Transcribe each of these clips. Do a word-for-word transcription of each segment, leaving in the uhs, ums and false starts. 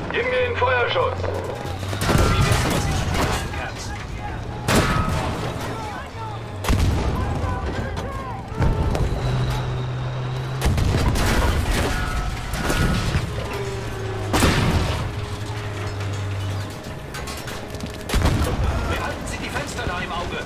Gib mir den Feuerschutz. Wir wissen, was Sie zu tun haben, Kerz. Behalten Sie die Fenster da im Auge.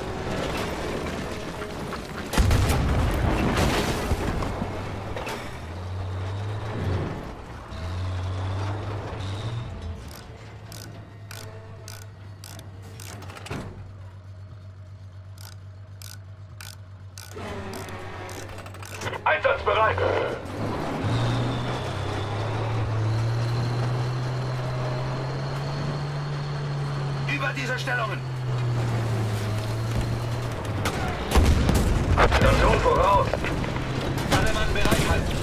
Einsatzbereit. Über diese Stellungen. Station voraus. Alle Mann bereithalten.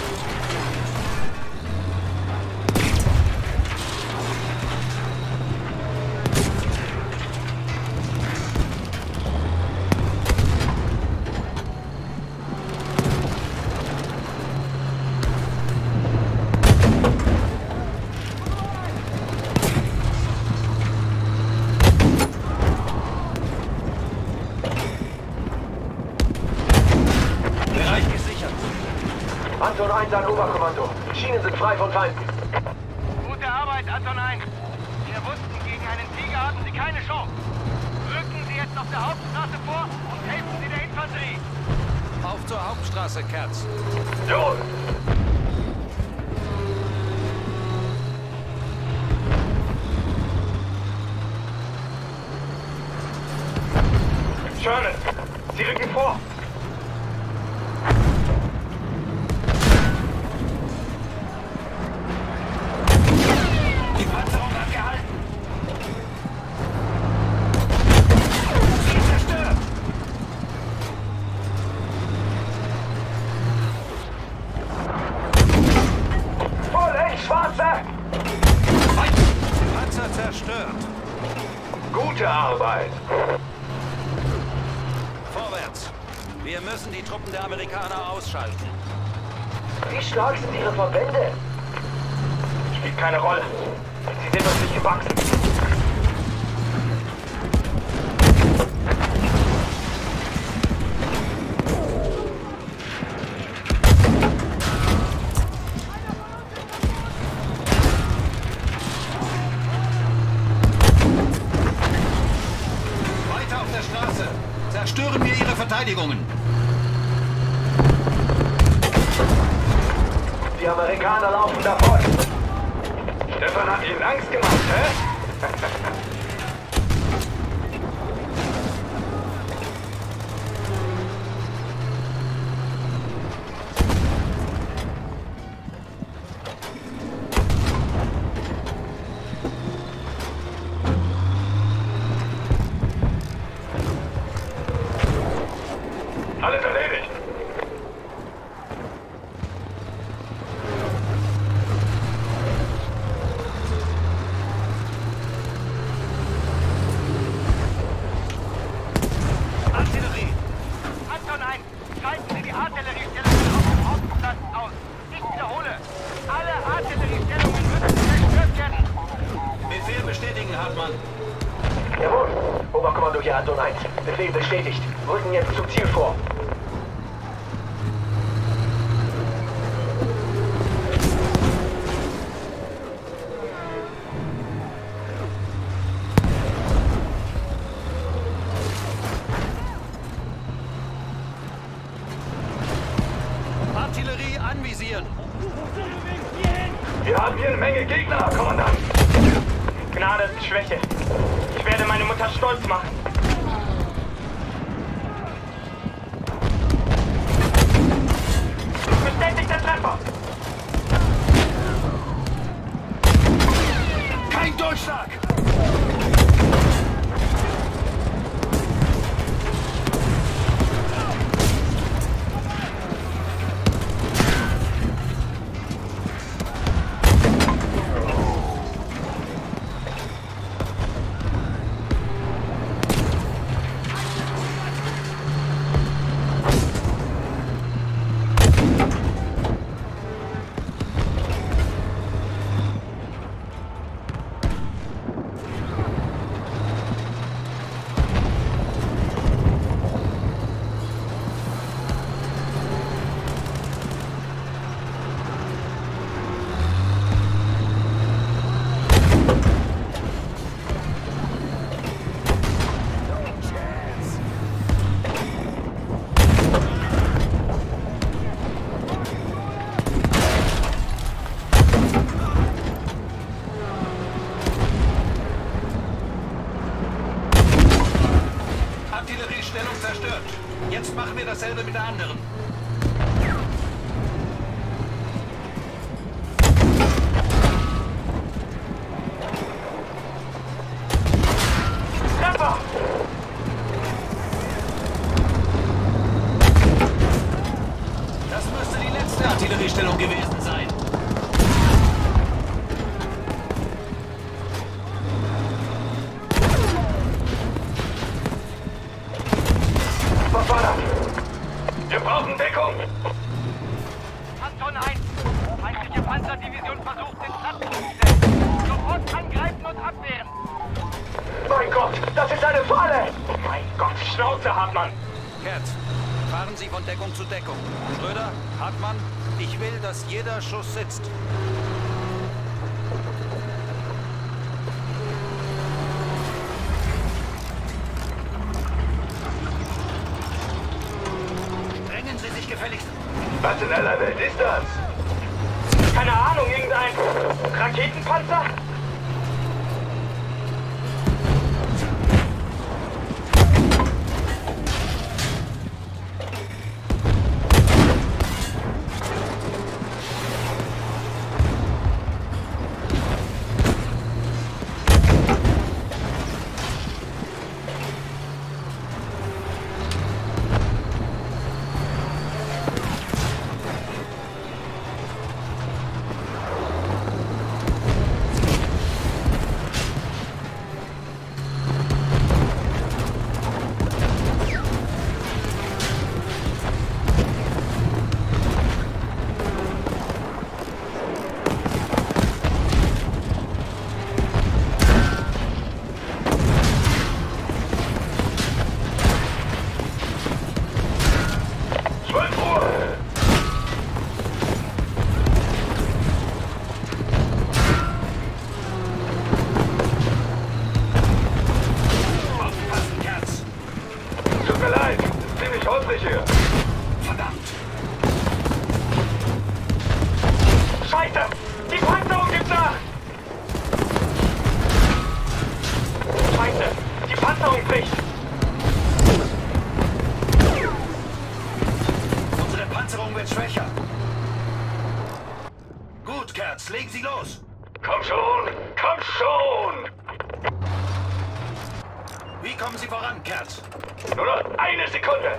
Anton eins an Oberkommando. Schienen sind frei von Feinden. Gute Arbeit, Anton eins. Wir wussten, gegen einen Tiger hatten Sie keine Chance. Rücken Sie jetzt auf der Hauptstraße vor und helfen Sie der Infanterie. Auf zur Hauptstraße, Kerz. Jawohl. Sherman, Sie rücken vor. Die Panzerung angehalten. Zerstört. Voll, ey, Schwarze! Panzer zerstört. Gute Arbeit. Vorwärts. Wir müssen die Truppen der Amerikaner ausschalten. Wie stark sind Ihre Verbände? Spielt keine Rolle. Sie sind uns nicht gewachsen. Weiter auf der Straße. Zerstören wir ihre Verteidigungen. Die Amerikaner laufen davon. Stefan hat Ihnen Angst gemacht, hä? Alles erledigt. Artillerie. Anton eins, schalten Sie die Artilleriestellungen auf dem Hauptplatz aus. Ich wiederhole, alle Artilleriestellungen müssen zerstört werden. Befehl bestätigen, Hartmann. Jawohl. Oberkommando hier Anton eins. Befehl bestätigt. Rücken jetzt zum Ziel vor. Artillerie anvisieren. Wir haben hier eine Menge Gegner, Kommandant. Gnade ist Schwäche. Ich werde meine Mutter stolz machen. Bestätigter Treffer. Kein Durchschlag. Stellung zerstört. Jetzt machen wir dasselbe mit der anderen. Treffer! Das müsste die letzte Artilleriestellung gewesen sein. Was war das? Wir brauchen Deckung! Anton eins. Feindliche Panzerdivision versucht, den Platz zu stellen. Sofort angreifen und abwehren. Mein Gott, das ist eine Falle! Mein Gott, Schnauze, Hartmann! Cat, fahren Sie von Deckung zu Deckung. Schröder, Hartmann, ich will, dass jeder Schuss sitzt. Drängen Sie sich gefälligst. Was in aller Welt ist das? Keine Ahnung, irgendein Raketenpanzer? Scheiße! Die Panzerung gibt nach! Scheiße! Die Panzerung bricht! Unsere Panzerung wird schwächer. Gut, Kerz, legen Sie los! Komm schon! Komm schon! Wie kommen Sie voran, Kerz? Nur noch eine Sekunde!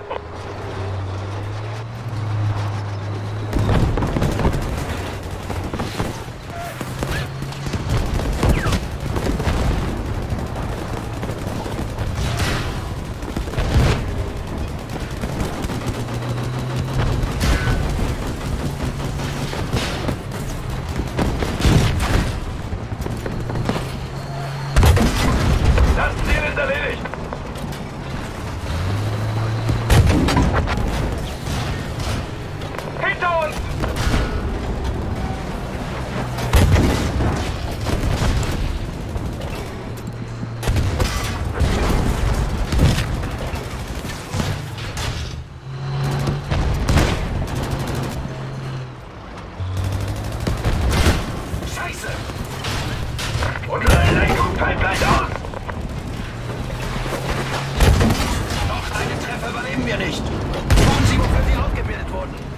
Das Ziel ist erledigt! Hinter uns! Scheiße! Unsere Lenkung fällt gleich auf!